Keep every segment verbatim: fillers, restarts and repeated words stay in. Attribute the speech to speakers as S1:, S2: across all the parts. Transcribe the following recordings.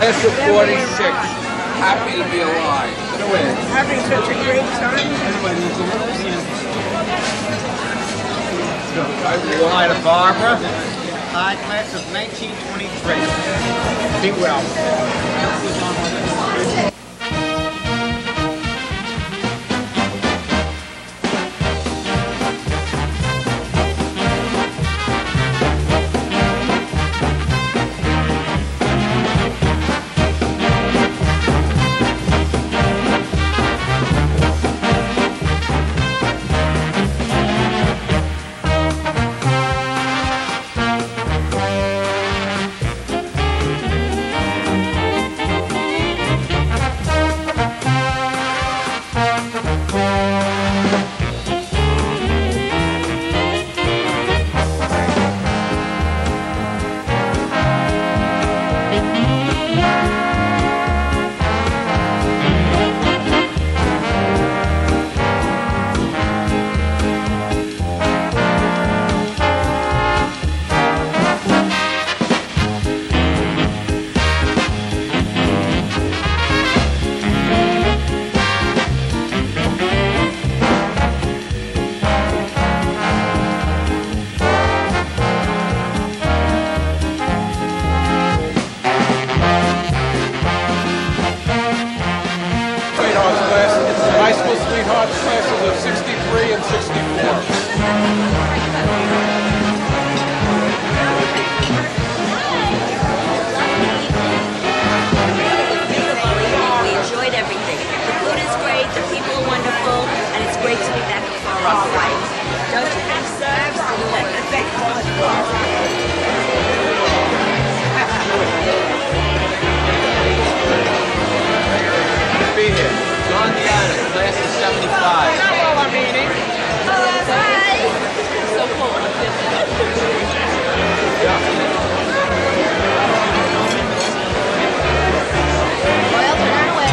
S1: Class of forty-six. Happy to be alive.
S2: Having such a great time.
S3: Hi to Barbara. Hi, class of nineteen twenty-three. Be well.
S1: High school sweethearts classes of sixty-three and sixty-four.
S4: We enjoyed everything. The food is great, the people are wonderful, and it's great to be back at F R H S. Right. Don't you think so?
S3: Be here. John Diana, class of seventy-five.
S2: Hello, I'm eating.
S4: Hello, hi. So cool. Well, turn away.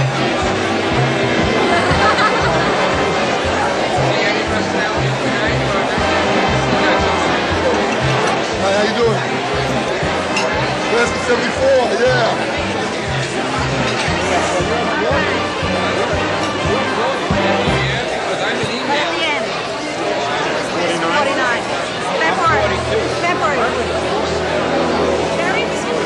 S5: Hi, how you doing? Class of seventy-four, yeah.
S4: forty-nine. February. February. Very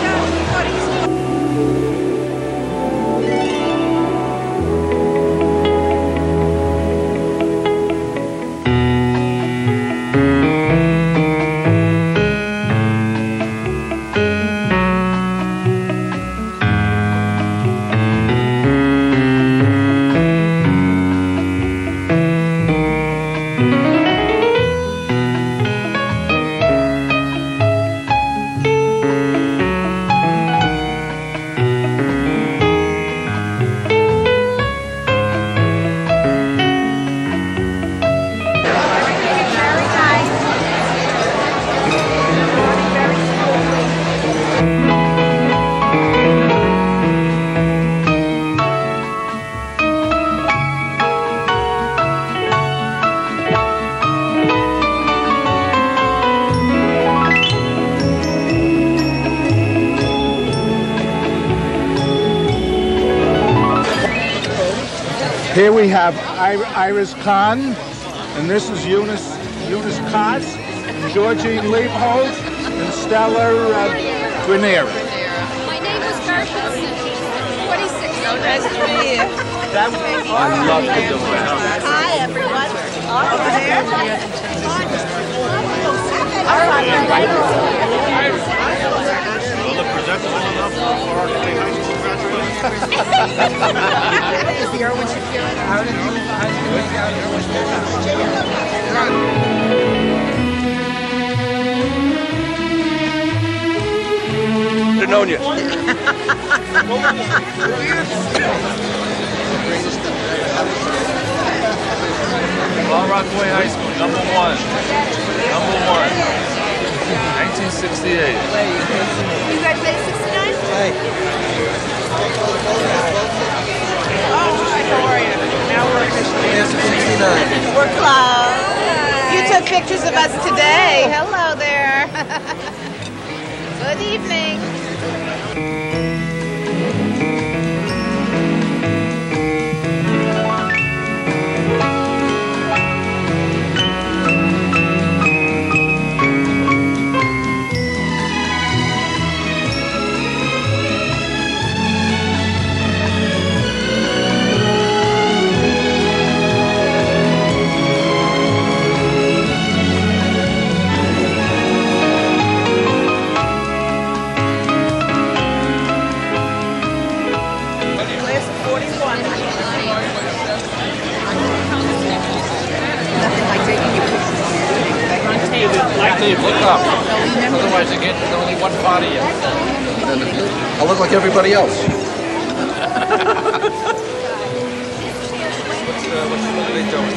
S6: Here we have Iris Khan, and this is Eunice Eunice Kotz, Georgie Leopold, and Stella uh, Grenier.
S7: My name is Gershon, twenty-six.
S2: So nice to meet you.
S3: I love to do it.
S4: Hi, everyone. All
S5: Will the presentable enough for Rockaway High School graduation?
S7: Is the Irwin Shapiro?
S1: How did you, how did you make out your I've known you.
S8: Well, Rockaway High School, number one. Number one. nineteen sixty-eight.
S4: You graduated sixty-nine?
S2: Hey. Oh, hi, how are you? Now we're officially
S1: sixty-nine.
S2: We're close. You took pictures of us today. Hello there. Good evening.
S1: Otherwise, you get only one part of you.
S9: I look like everybody else.
S8: What's, uh, what's, what are they doing?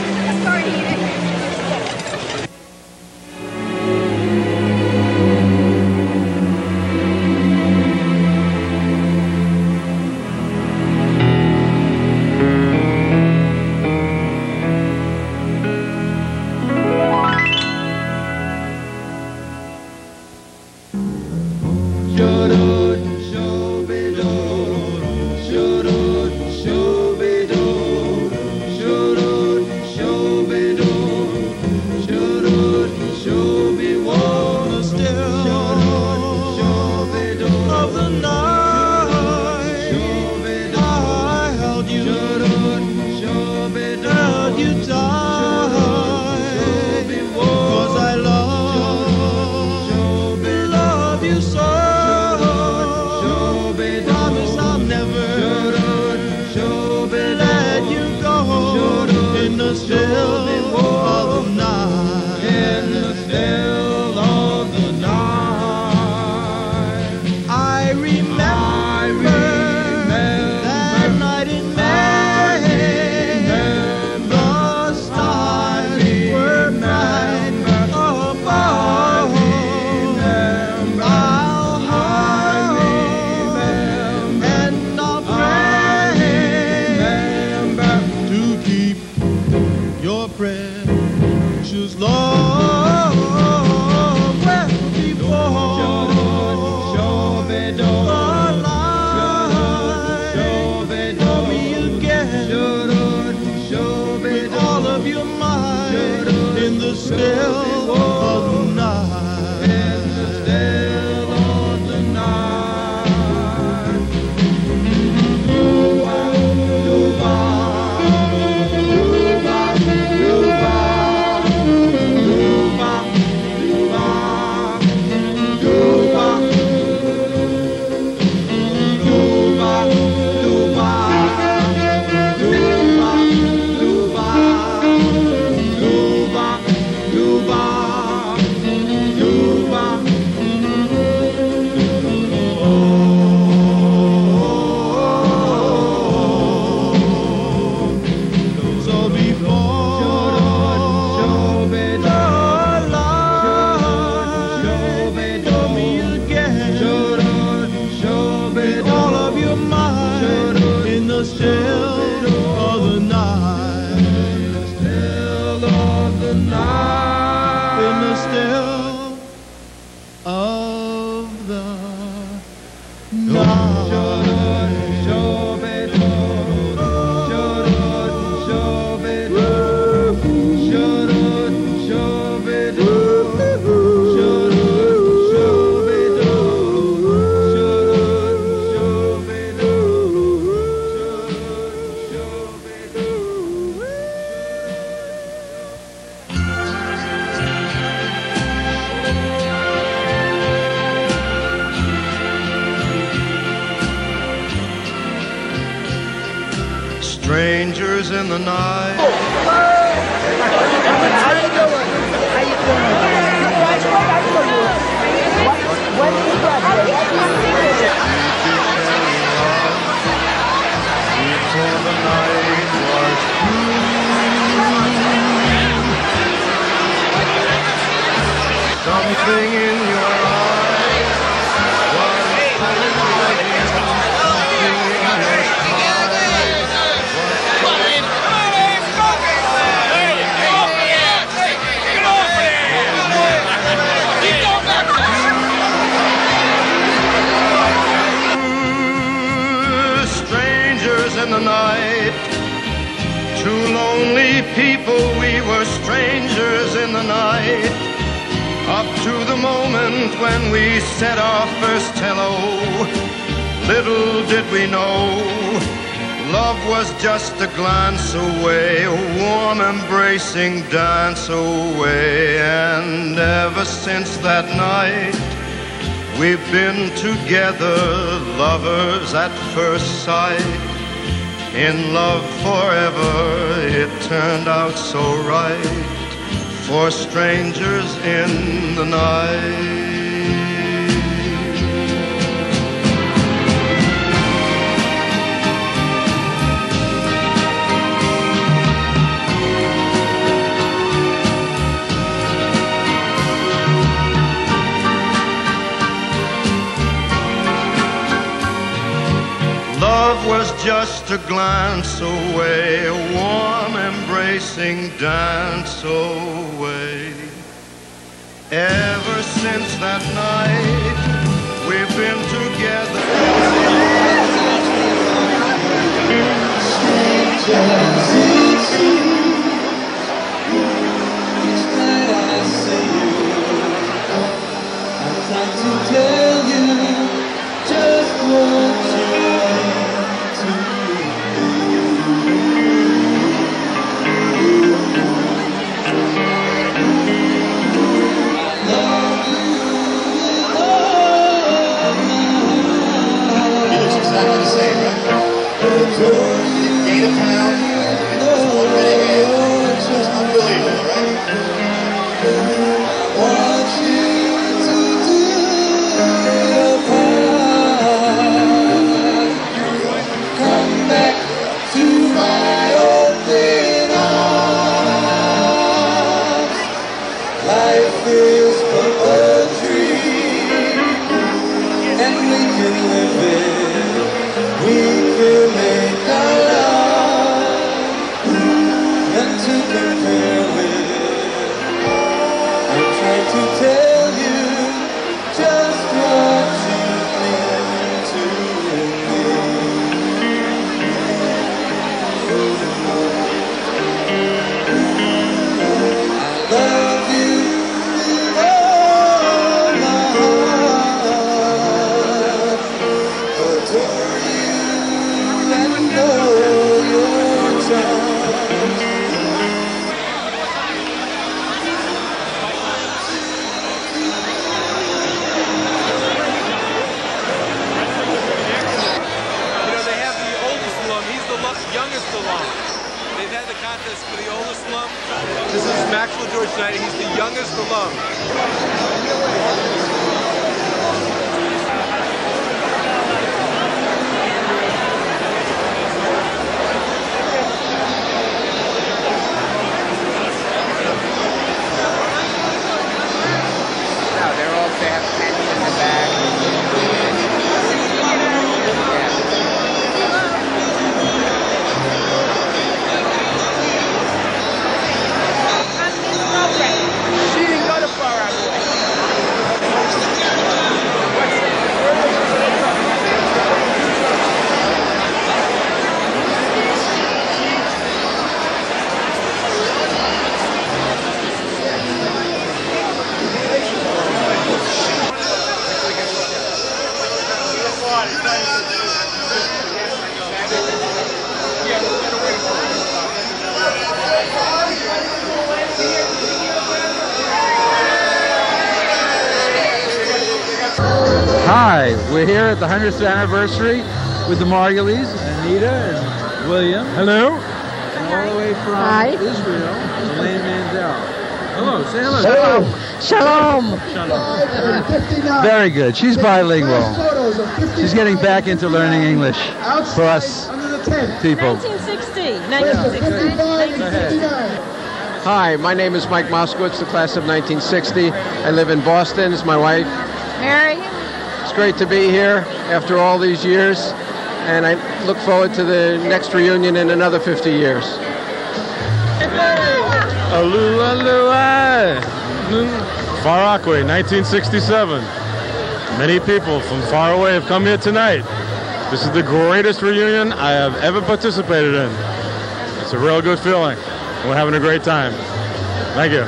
S10: Strangers in the night.
S2: How you doing? How you doing? You graduate? I know you. What? When did you graduate?
S10: Before the night was through, something in your eyes was in the night. Two lonely people, we were strangers in the night. Up to the moment when we said our first hello, little did we know, love was just a glance away, a warm embracing dance away. And ever since that night, we've been together, lovers at first sight. In love forever, it turned out so right, for strangers in the night. love was just a glance away, a warm embracing dance away. Ever since that night, we've been together.
S1: He's the youngest alum.
S2: They're all to have pennies in the back.
S1: She didn't go to Far Rockaway.
S6: Hi, we're here at the hundredth anniversary with the Margulies, Anita and William. Hello. And all the way from
S2: Hi.
S6: Israel, Elaine Mandel. Hello, say hello.
S2: Shalom.
S6: Shalom. Very good. She's bilingual. She's getting back into learning English for us people.
S7: nineteen sixty. nineteen sixty.
S11: Hi, my name is Mike Moskowitz, the class of nineteen sixty. I live in Boston. It's my wife.
S7: Mary.
S11: It's great to be here after all these years, and I look forward to the next reunion in another fifty years.
S12: Far Rockaway, nineteen sixty-seven. Many people from far away have come here tonight. This is the greatest reunion I have ever participated in. It's a real good feeling. We're having a great time. Thank you.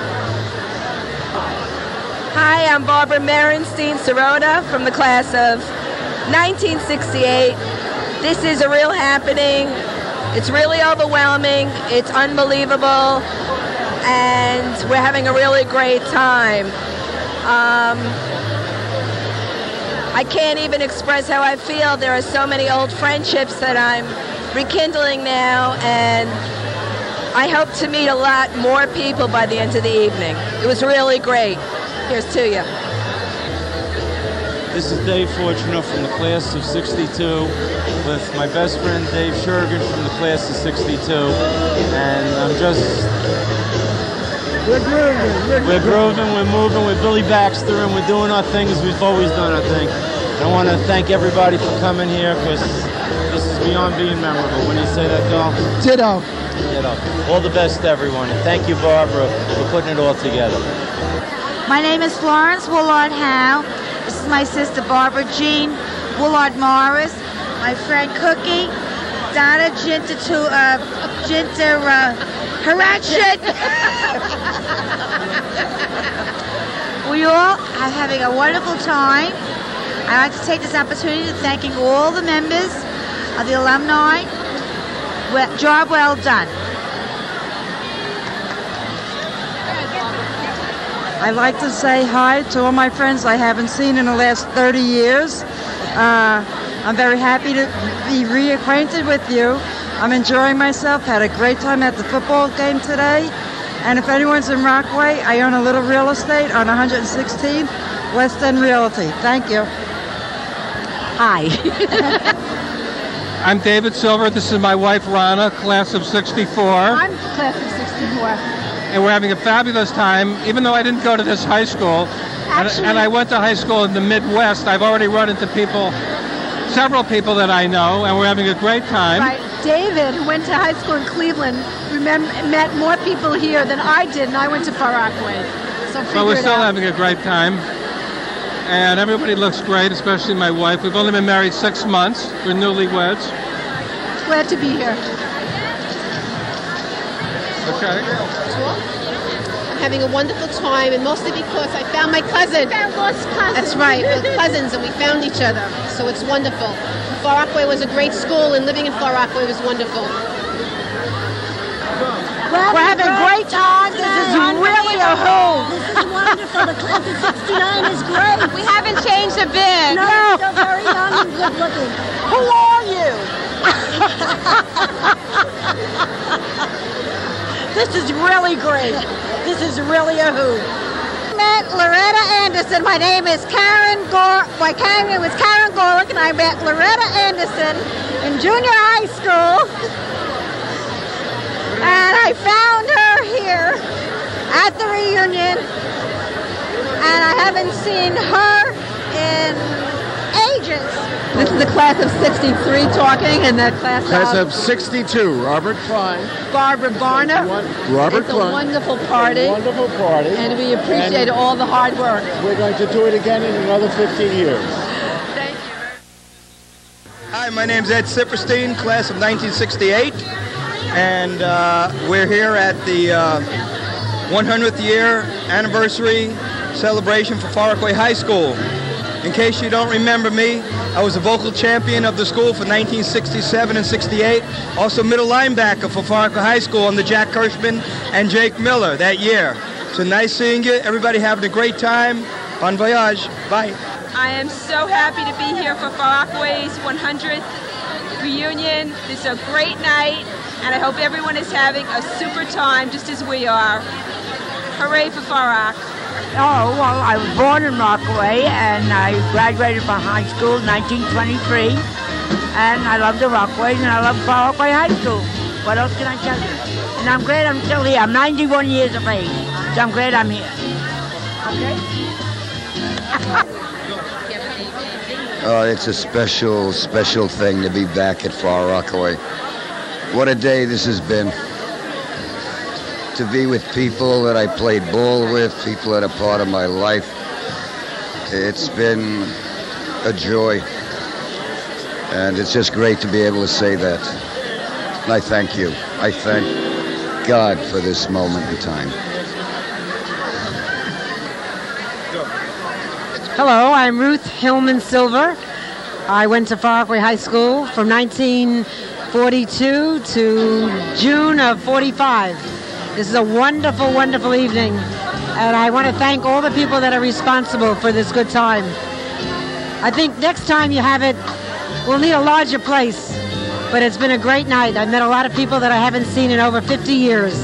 S13: Hi, I'm Barbara Merenstein Sirota from the class of nineteen sixty-eight. This is a real happening. It's really overwhelming. It's unbelievable. And we're having a really great time. Um, I can't even express how I feel. There are so many old friendships that I'm rekindling now, and I hope to meet a lot more people by the end of the evening. It was really great. Here's to you.
S14: This is Dave Fortuno from the class of sixty-two with my best friend Dave Shergan from the class of sixty-two. And I'm just... We're grooving. We're, we're grooving, we're moving with Billy Baxter, and we're doing our thing as we've always done, I think. I want to thank everybody for coming here, because This is beyond being memorable. When you say that, Carl?
S2: Ditto.
S14: Ditto. All the best to everyone. And thank you, Barbara, for putting it all together.
S15: My name is Florence Woolard Howe. This is my sister Barbara Jean Woolard Morris, my friend Cookie, Donna Ginter to uh, Ginter uh, Harachet. We all are having a wonderful time. I'd like to take this opportunity to thanking all the members of the alumni. Well, job well done.
S16: I'd like to say hi to all my friends I haven't seen in the last thirty years. Uh, I'm very happy to be reacquainted with you. I'm enjoying myself, had a great time at the football game today. And if anyone's in Rockaway, I own a little real estate on one hundred sixteenth West End Realty. Thank you.
S15: Hi.
S17: I'm David Silver. This is my wife, Rana, class of sixty-four.
S7: I'm class of sixty-four.
S17: And we're having a fabulous time, even though I didn't go to this high school.
S7: Actually,
S17: and, and I went to high school in the Midwest. I've already run into people, several people that I know, and we're having a great time.
S7: Right. David, who went to high school in Cleveland, remember, met more people here than I did, and I went to Far Rockaway. So figure
S17: But we're
S7: it
S17: still
S7: out.
S17: having a great time. And everybody looks great, especially my wife. We've only been married six months. We're newlyweds.
S7: Glad to be here.
S17: Okay.
S18: I'm having a wonderful time, and mostly because I found my cousin.
S7: Found lost cousin.
S18: That's right, we're cousins, and we found each other, so it's wonderful. Far Rockaway was a great school, and living in Far Rockaway was wonderful.
S15: We're having a great time. This is really a home.
S7: This is wonderful. The class of sixty-nine is great.
S15: We haven't changed a bit.
S7: No, you're still very young and good looking.
S15: Who are you? This is really great. This is really a hoot.
S16: Met Loretta Anderson. My name is Karen Gore. My name was Karen Gorick, and I met Loretta Anderson in junior high school. And I found her here at the reunion, and I haven't seen her in ages.
S2: This is the class of sixty-three talking, and the class,
S6: Class
S2: of
S6: of sixty-two, Robert Klein.
S2: Barbara Varner.
S6: Robert
S2: It's a
S6: Klein.
S2: wonderful party.
S6: A wonderful party.
S2: And we appreciate
S6: And
S2: all the hard work.
S6: We're going to do it again in another fifteen years.
S3: Hi, my name's Ed Sipperstein, class of nineteen sixty-eight, and uh, we're here at the uh, one hundredth year anniversary celebration for Far Rockaway High School. In case you don't remember me, I was a vocal champion of the school for nineteen sixty-seven and sixty-eight, also middle linebacker for Far Rockaway High School under Jack Kirschman and Jake Miller that year. So nice seeing you. Everybody having a great time. Bon voyage. Bye.
S13: I am so happy to be here for Far Rockaway's one hundredth reunion. This is a great night, and I hope everyone is having a super time just as we are. Hooray for Far Rock.
S15: Oh, well, I was born in Rockaway, and I graduated from high school in nineteen twenty-three. And I love the Rockaways, and I love Far Rockaway High School. What else can I tell you? And I'm glad I'm still here. I'm ninety-one years of age, so I'm glad I'm here. Okay?
S19: Oh, it's a special, special thing to be back at Far Rockaway. What a day this has been. To be with people that I played ball with, people that are part of my life. It's been a joy. And it's just great to be able to say that. And I thank you. I thank God for this moment in time.
S16: Hello, I'm Ruth Hillman Silver. I went to Far Rockaway High School from nineteen forty-two to June of forty-five. This is a wonderful, wonderful evening, and I want to thank all the people that are responsible for this good time. I think next time you have it, we'll need a larger place, but it's been a great night. I've met a lot of people that I haven't seen in over fifty years.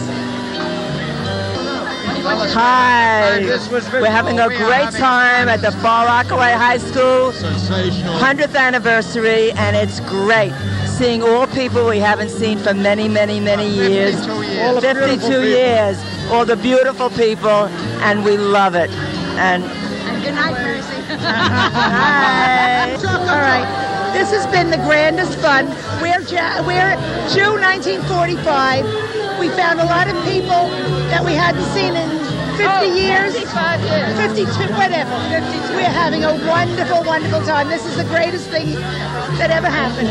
S20: Hi, we're having a great time at the Far Rockaway High School one hundredth anniversary, and it's great seeing all people we haven't seen for many, many, many years. fifty-two years, all the beautiful people, and we love it. And
S16: And good night, Mercy.
S20: Hi.
S16: All right.
S2: This has been the grandest fun. We're, Ja- we're June nineteen forty-five. We found a lot of people that we hadn't seen in fifty years. fifty-five years. fifty-two, whatever. fifty-two. We're having a wonderful, wonderful time. This is the greatest thing that ever happened.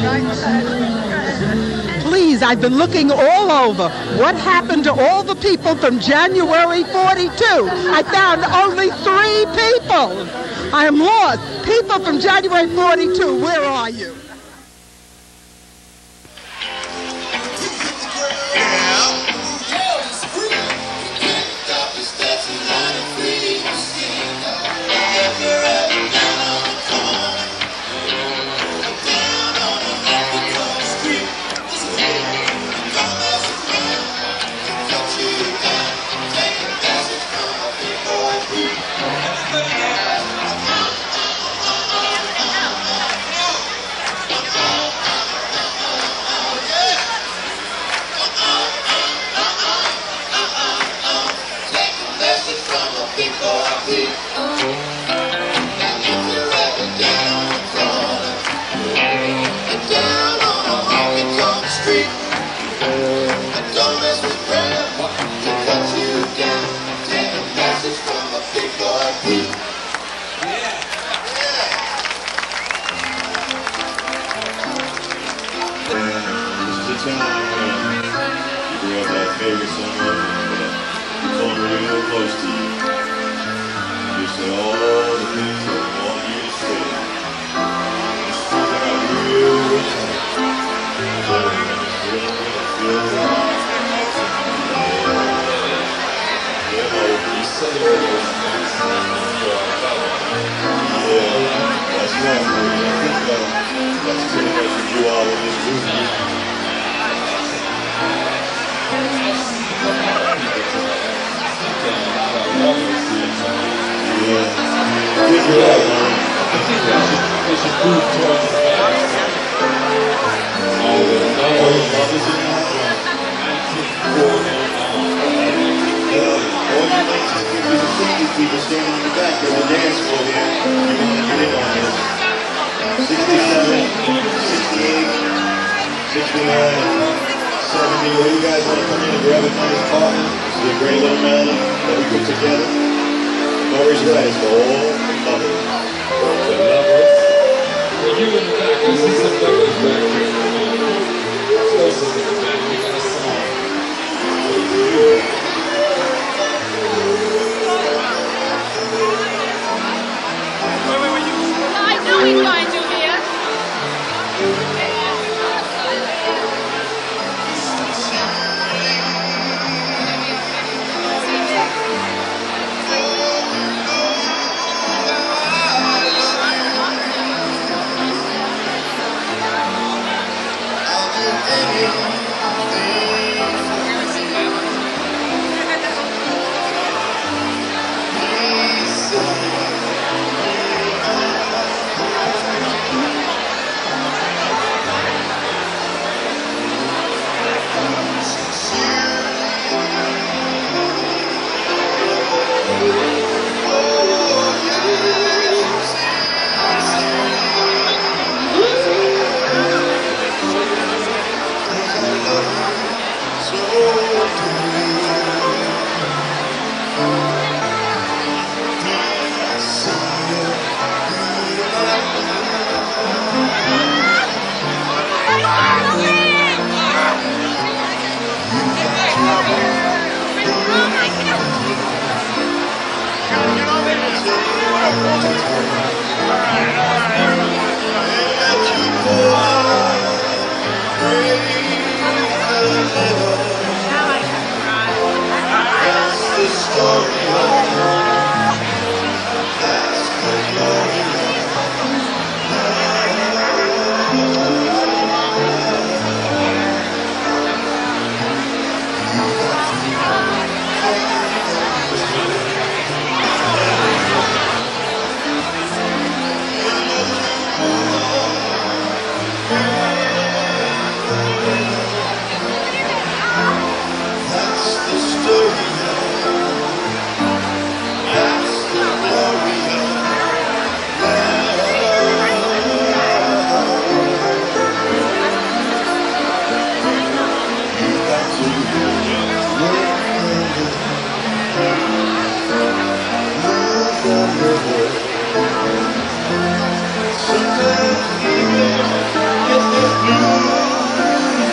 S21: Please, I've been looking all over. What happened to all the people from January forty-two? I found only three people. I am lost. People from January forty-two, where are you?
S10: People standing in the back, there's a dance floor here. You want to get in on this. sixty-seven, sixty-eight, sixty-nine, seventy. Where you guys want to come in and grab a nice partner? This is a great little melody that we put together. Always right, it's for all lovers. For lovers. For you in the back, I see some lovers back here. Closest in the back, we got a song.
S22: I know he's going to here.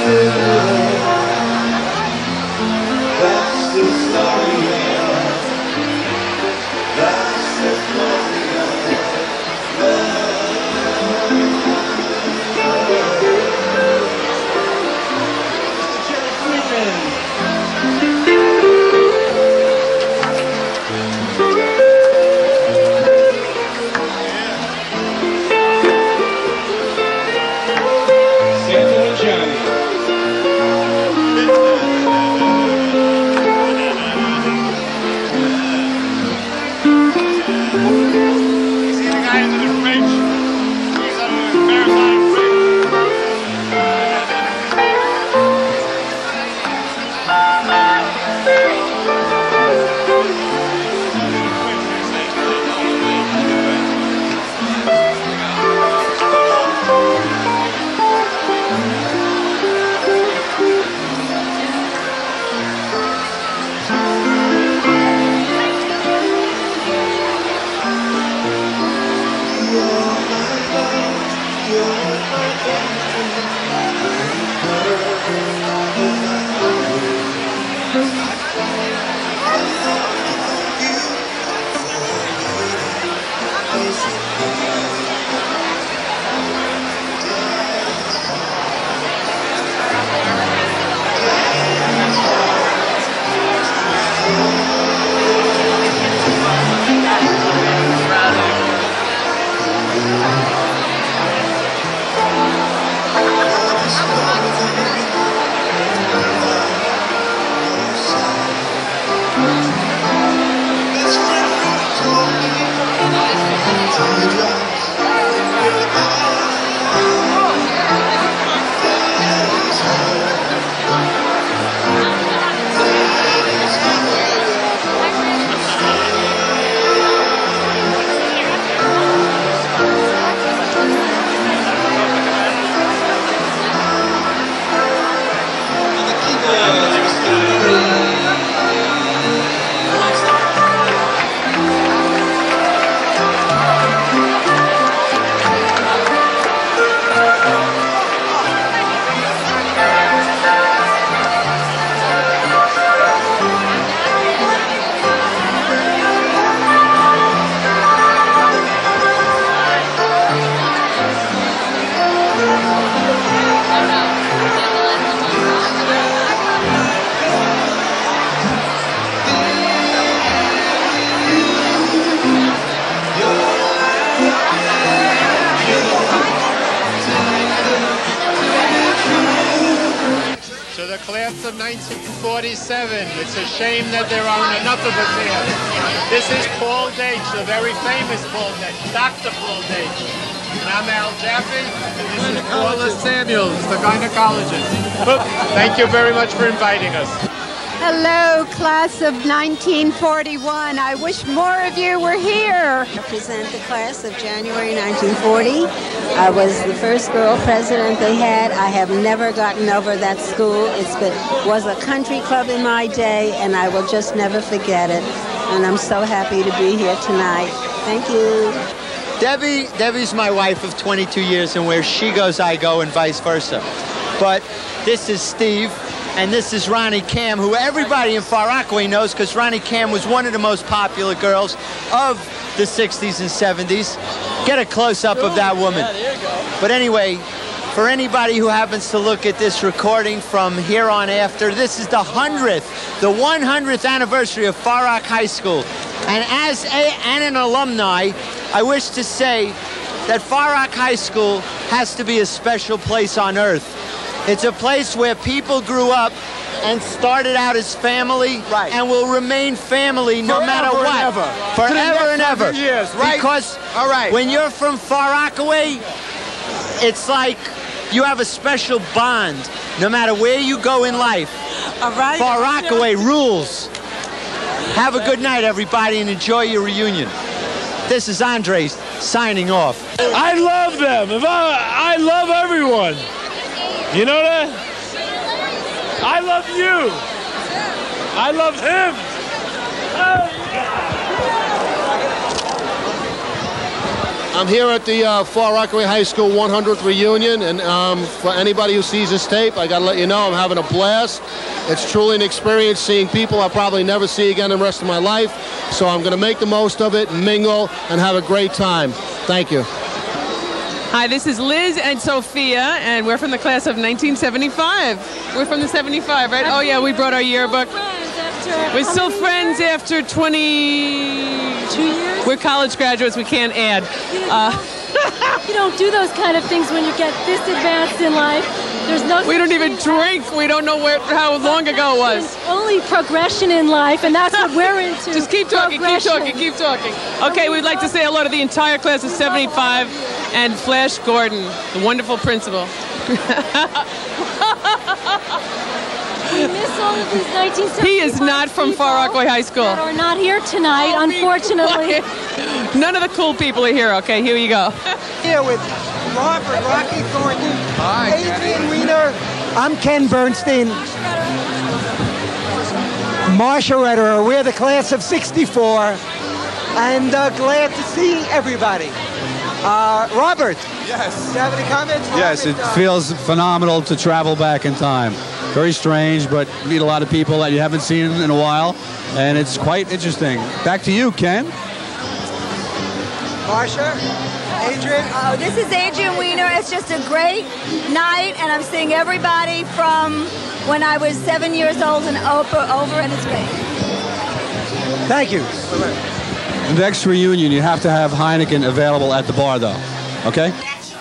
S4: Class of nineteen forty-seven. It's a shame that there aren't enough of us here. This is Paul Dage, the very famous Paul Dage, Doctor Paul Dage. And I'm Al Jaffe. This is Paula Samuels, the gynecologist. Thank you very much for inviting us.
S5: Hello, class of nineteen forty-one. I wish more of you were here.
S23: I represent the class of January nineteen forty. I was the first girl president they had. I have never gotten over that school. It's been was a country club in my day, and I will just never forget it. And I'm so happy to be here tonight. Thank you.
S24: Debbie, Debbie's my wife of twenty-two years, and where she goes, I go, and vice versa. But this is Steve. And this is Ronnie Cam, who everybody in Far Rockaway knows because Ronnie Cam was one of the most popular girls of the sixties and seventies. Get a close-up of that woman. Yeah, there you go. But anyway, for anybody who happens to look at this recording from here on after, this is the hundredth, the one hundredth anniversary of Far Rock High School. And as a, and an alumni, I wish to say that Far Rock High School has to be a special place on earth. It's a place where people grew up and started out as family, right, and will remain family no
S6: Forever
S24: matter what.
S6: And ever.
S24: Forever and ever.
S6: Years, right?
S24: Because
S6: all right.
S24: when you're from Far Rockaway, it's like you have a special bond no matter where you go in life.
S23: All right.
S24: Far Rockaway rules. Have a good night, everybody, and enjoy your reunion. This is Andre signing off.
S12: I love them. If I, I love everyone. You know that? I love you. I love him. Oh, yeah.
S1: I'm here at the uh, Far Rockaway High School one hundredth reunion, and um, for anybody who sees this tape, I got to let you know I'm having a blast. It's truly an experience seeing people I'll probably never see again in the rest of my life, so I'm going to make the most of it, mingle, and have a great time. Thank you.
S8: Hi, this is Liz and Sophia, and we're from the class of nineteen seventy-five. We're from the seventy-five, right? Oh, yeah, we brought our yearbook. We're still friends after twenty-two years. We're college graduates. We can't add. Uh,
S9: You don't do those kind of things when you get this advanced in life. There's no.
S8: we don't even drink. We don't know where how long ago it was.
S9: Only progression in life, and that's what we're into.
S8: Just keep talking, keep talking, keep talking. Okay, we'd like to say hello to the entire class of seventy-five and Flash Gordon, the wonderful principal.
S9: We miss all of these nineteen seventy-five
S8: He is not from Far Rockaway High School.
S9: that are not here tonight,
S8: Oh, be
S9: unfortunately.
S8: quiet. None of the cool people are here. Okay, here you go.
S11: Here with Robert, Rocky Thornton,
S8: Hi,
S11: Adrian Weiner. I'm Ken Bernstein. Marsha Redderer. We're the class of sixty-four, and uh, glad to see everybody. Uh, Robert.
S25: Yes.
S11: Do you have any comments?
S25: Yes, it feels phenomenal to travel back in time. Very strange, but meet a lot of people that you haven't seen in a while, and it's quite interesting. Back to you, Ken.
S11: Marsha, Adrian.
S26: Oh, this is Adrian Weiner. It's just a great night, and I'm seeing everybody from when I was seven years old and over, over and it's great.
S11: Thank you.
S25: The next reunion, you have to have Heineken available at the bar, though. Okay?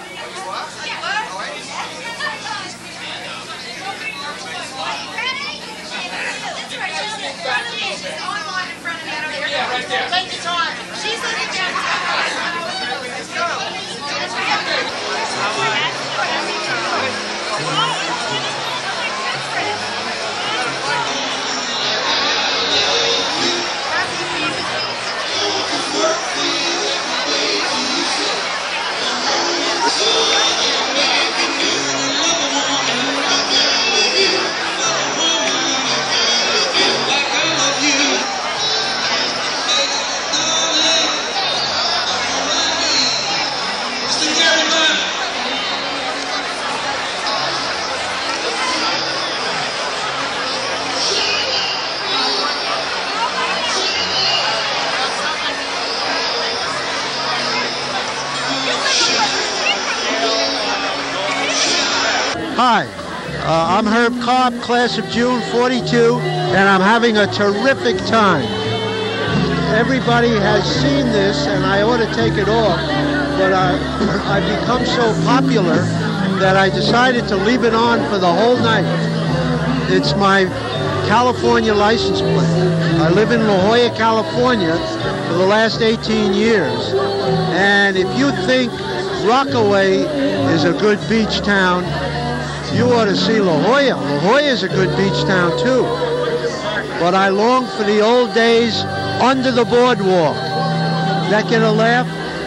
S27: Hi, uh, I'm Herb Cobb, class of June forty-two, and I'm having a terrific time. Everybody has seen this, and I ought to take it off, but I, I've become so popular that I decided to leave it on for the whole night. It's my California license plate. I live in La Jolla, California for the last eighteen years, and if you think Rockaway is a good beach town, you ought to see La Jolla. La Jolla is a good beach town too. But I long for the old days under the boardwalk. That get a laugh?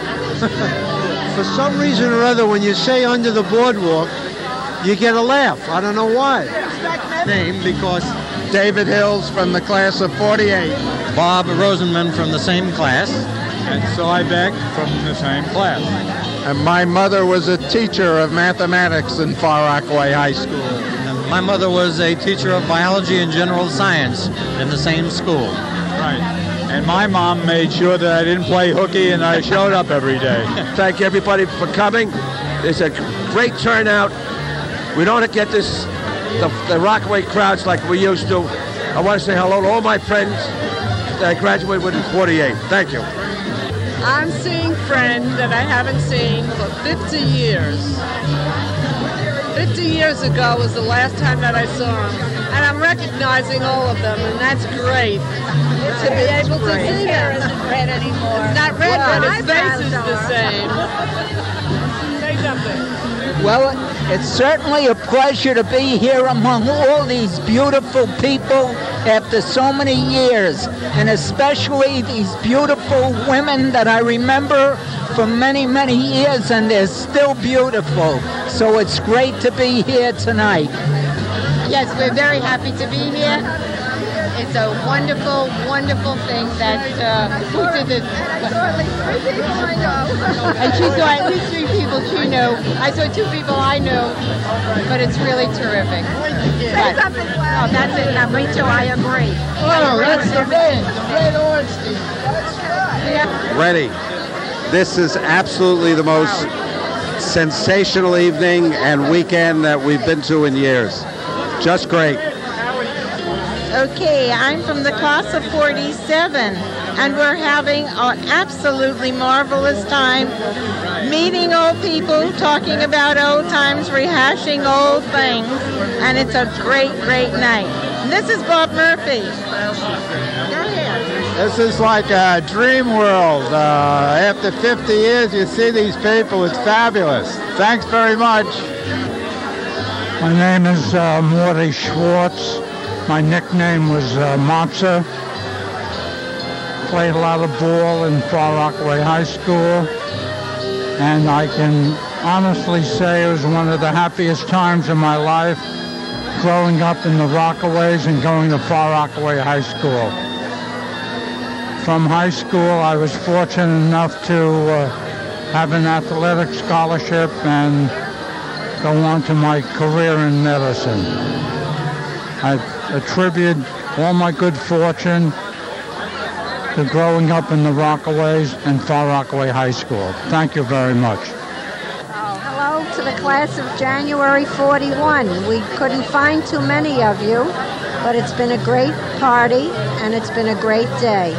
S27: For some reason or other, when you say under the boardwalk, you get a laugh. I don't know why.
S28: Name because David Hills from the class of forty-eight.
S29: Bob Rosenman from the same class.
S28: And Cy Beck from the same class. And my mother was a teacher of mathematics in Far Rockaway High School.
S29: My mother was a teacher of biology and general science in the same school.
S28: Right. And my mom made sure that I didn't play hooky and I showed up every day.
S30: Thank everybody for coming. There's a great turnout. We don't get this, the, the Rockaway crowds like we used to. I want to say hello to all my friends that I graduated with in forty-eight. Thank you.
S31: I'm seeing friends that I haven't seen for fifty years. fifty years ago was the last time that I saw them. And I'm recognizing all of them, and that's great. To be able to see them.
S26: It isn't red anymore.
S31: It's not red,
S26: Well,
S31: but
S26: my
S31: his face is
S26: eyebrows
S31: the
S26: are.
S31: same. Say something.
S32: Well, it's certainly a pleasure to be here among all these beautiful people after so many years, and especially these beautiful women that I remember for many, many years, and they're still beautiful. So it's great to be here tonight.
S33: Yes, we're very happy to be here.
S2: It's a wonderful, wonderful thing that uh, who did this?
S3: And I saw at least three people I know.
S2: And she saw at least three people she knew. I saw two people I knew, but it's really terrific.
S3: Say
S2: But-
S3: something,
S2: Oh, that's it. Now, me too. I agree.
S3: Oh, that's the red,
S2: the red orange. Yeah.
S7: Ready. This is absolutely the most sensational evening and weekend that we've been to in years. Just great.
S32: Okay, I'm from the class of forty-seven, and we're having an absolutely marvelous time meeting old people, talking about old times, rehashing old things, and it's a great, great night. And this is Bob Murphy. Go ahead.
S6: This is like a dream world. Uh, after fifty years, you see these people. It's fabulous. Thanks very much.
S13: My name is uh, Morty Schwartz. My nickname was uh, Matza. Played a lot of ball in Far Rockaway High School. And I can honestly say it was one of the happiest times of my life, growing up in the Rockaways and going to Far Rockaway High School. From high school, I was fortunate enough to uh, have an athletic scholarship and go on to my career in medicine. I attribute all my good fortune to growing up in the Rockaways and Far Rockaway High School. Thank you very much.
S5: Oh, hello to the class of January forty-one. We couldn't find too many of you, but it's been a great party and it's been a great day.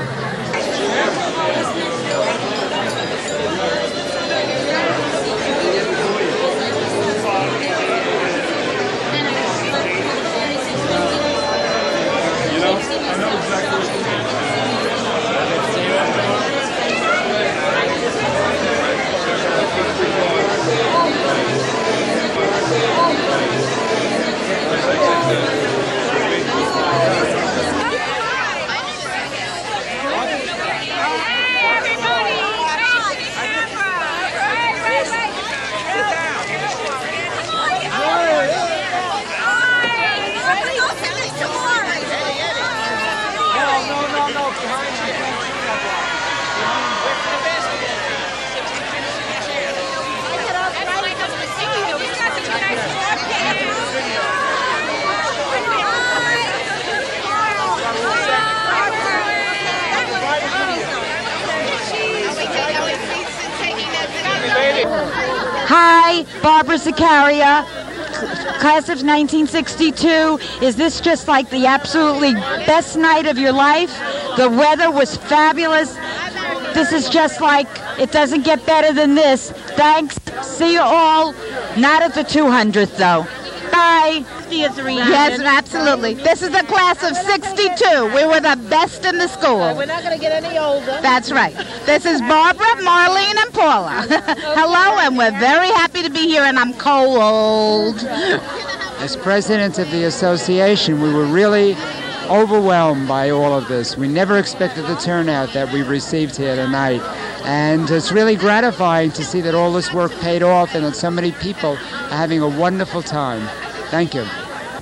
S14: Hi, Barbara Zakaria, class of nineteen sixty-two. Is this just like the absolutely best night of your life? The weather was fabulous. This is just like, it doesn't get better than this. Thanks. See you all. Not at the two hundredth, though. Bye.
S3: Yes, absolutely. This is the class of sixty-two. We were the best in the school.
S2: We're not going to get any older.
S3: That's right. This is Barbara, Marlene, and Paula. Hello, and we're very happy to be here, and I'm cold.
S15: As president of the association, we were really overwhelmed by all of this. We never expected the turnout that we received here tonight. And it's really gratifying to see that all this work paid off and that so many people are having a wonderful time. Thank you.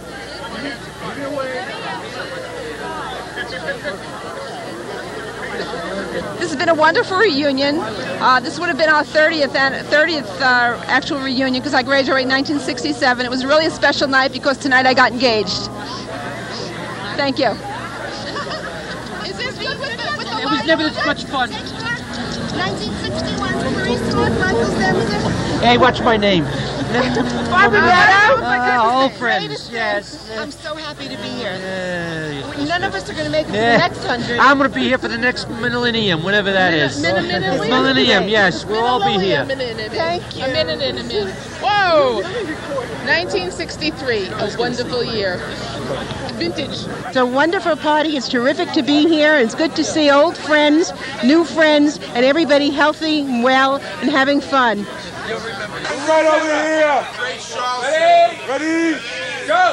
S3: This has been a wonderful reunion. Uh, this would have been our thirtieth, an- thirtieth uh, actual reunion because I graduated in nineteen sixty-seven. It was really a special night because tonight I got engaged. Thank you.
S22: Is this me with the, with the
S2: It was never this much fun.
S22: nineteen sixty-one Marie Smith, Michael Samuelson.
S2: Hey, what's my name?
S3: Barbara Meadow?
S2: Uh, old friends, yes.
S22: I'm so happy to be here.
S2: Yeah.
S22: None of us are going to make it
S2: Yeah.
S22: to the next hundred.
S2: I'm going to be here for the next millennium, whatever that is.
S22: Min- min- min-
S2: Millennium, yes. We'll all be here.
S22: Thank you.
S16: A minute and a minute. Whoa! nineteen sixty-three, a wonderful year. Vintage.
S2: It's a wonderful party. It's terrific to be here. It's good to see old friends, new friends, and everybody healthy and well and having fun.
S6: Right over here. Ready? Ready? Go.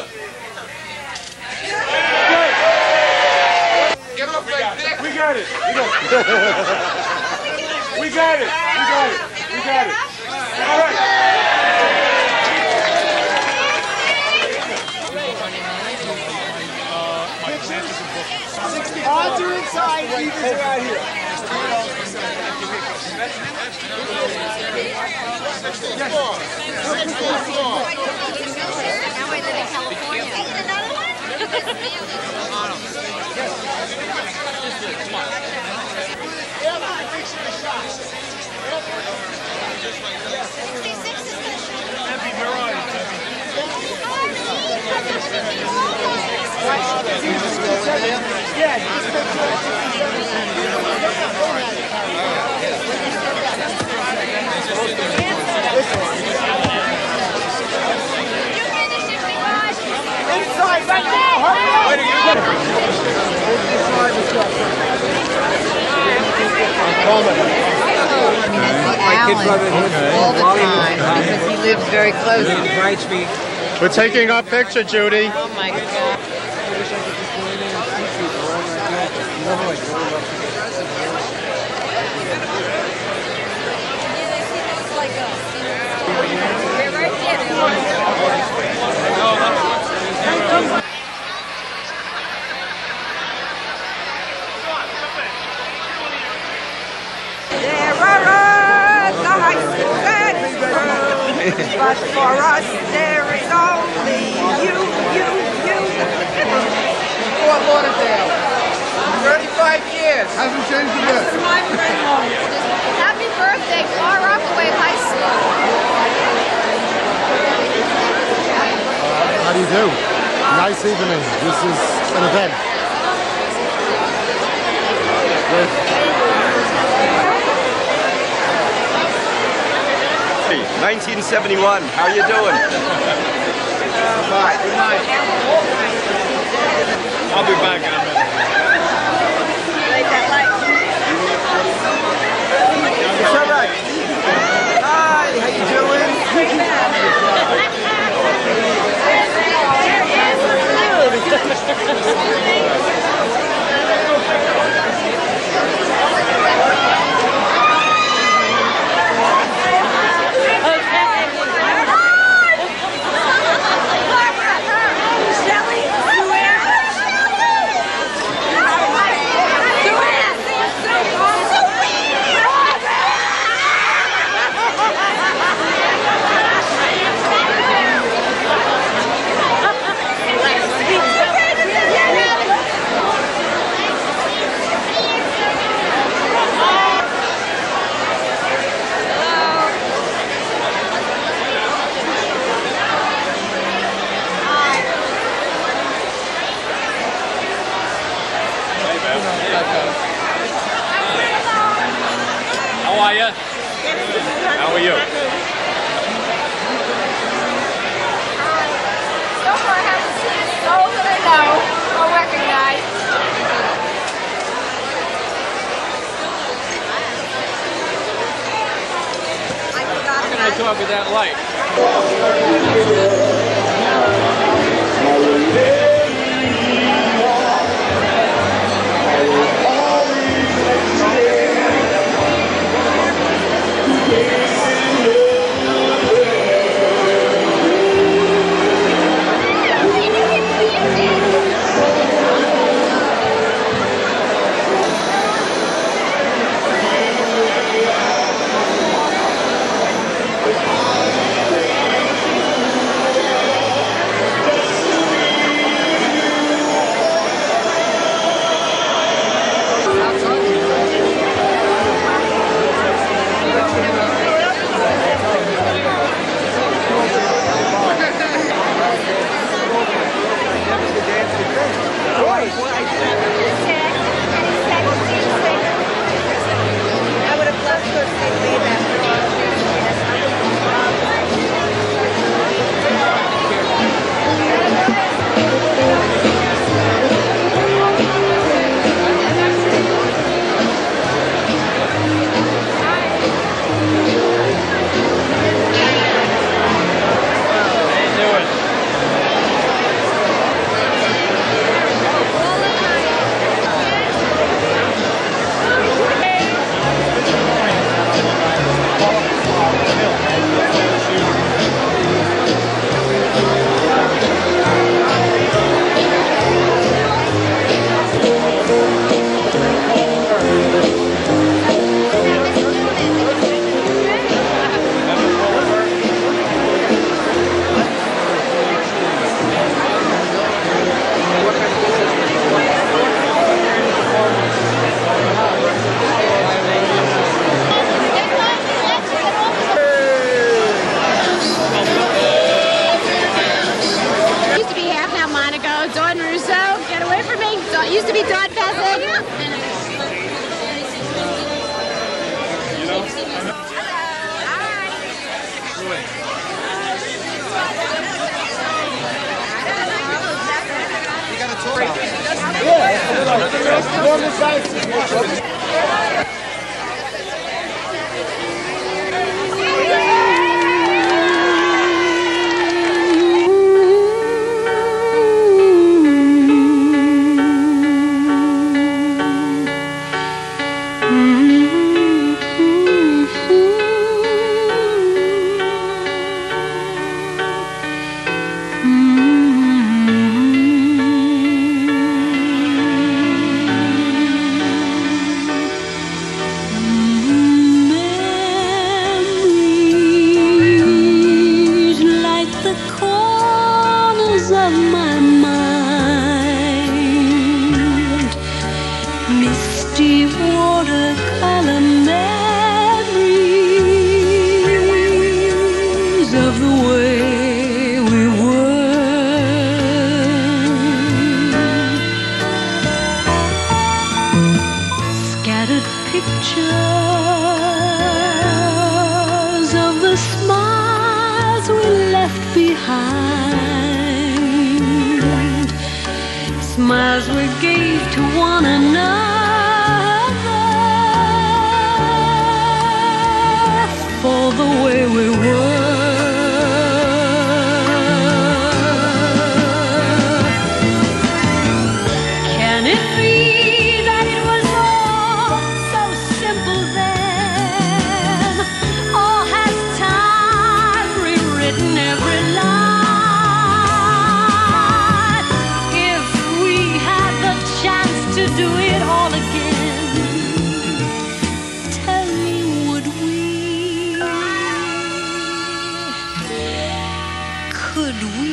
S22: Get off my dick.
S6: We got it. We got it. We got it. We got it. We got it. All right.
S22: My glasses and book.
S1: All the time because he lives very close.
S6: We're taking our picture, Judy.
S1: Oh my God.
S4: But for us, there is only you, you, you.
S9: Fort Lauderdale. thirty-five years.
S4: Hasn't changed a bit.
S22: Happy birthday, Rockaway High School.
S10: How do you do? Nice evening. This is an event.
S12: nineteen seventy-one. How you doing? Bye. Good night. I'll be back in a minute.
S9: It's all right. Hi, how you doing?
S12: How are you? How are you?
S22: So far, I haven't seen a soul that I know or recognize.
S12: How can I talk with that light?
S22: Maybe Dot Bassett?
S8: Smiles we gave to one another for the way we were. Can it be that it was all so simple then? Or has time rewritten every line? To do it all again, tell me, would we, could we?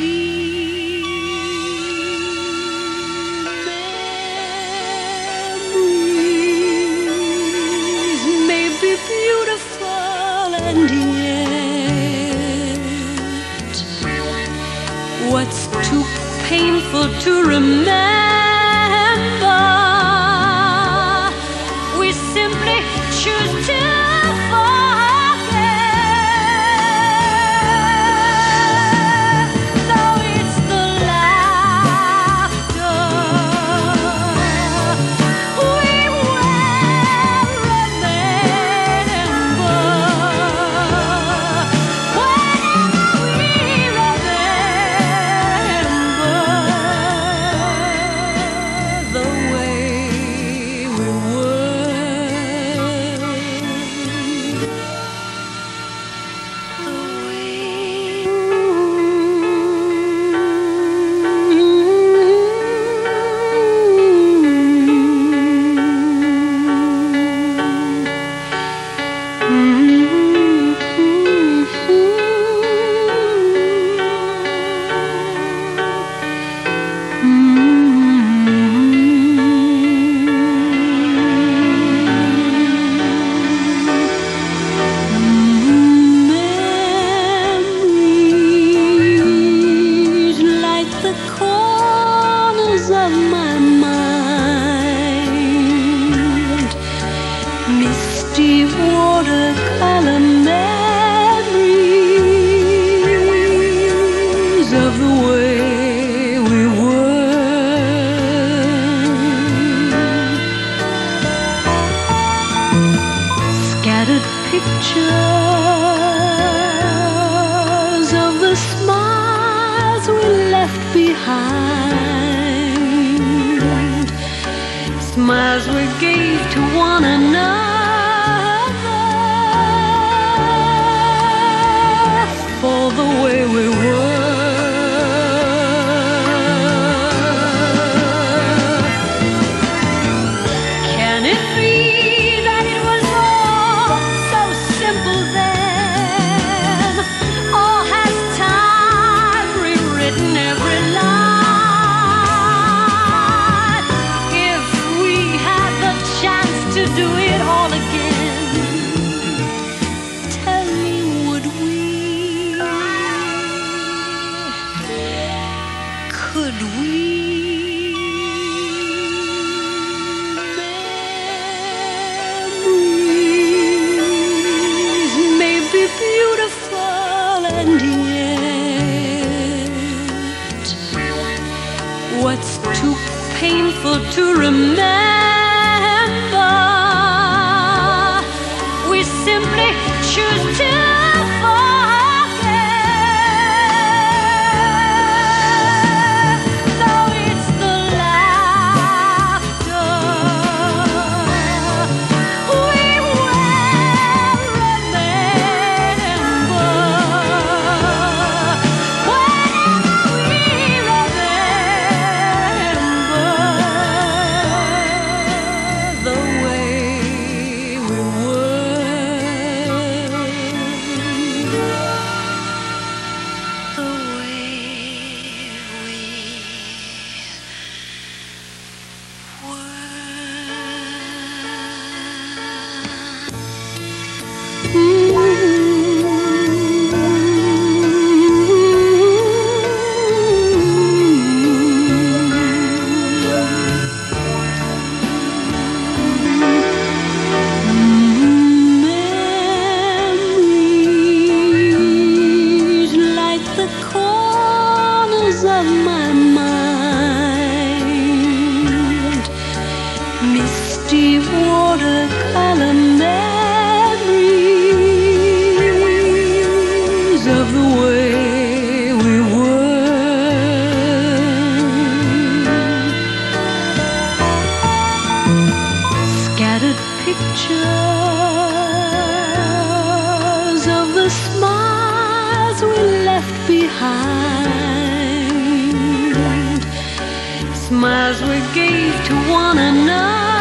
S8: Memories may be beautiful, and yet what's too painful to remember? Simply choose to forget, though it's the laughter we will remember. Whenever we remember the way we were. Watercolor memories of the way we were. Scattered pictures of the smiles we left behind, smiles we gave to one another for the way we were. Can it be that it was all so simple then? Or has time rewritten every line? If we had the chance to do it all again, tell me, would we? to remember. We simply choose to forget. Though it's the laughter we will remember. Whenever we remember the way we were, the way we Memories like the corners of my mind, misty watercolor memories of the way we were. Scattered pictures of the smiles we left behind, smiles we gave to one another.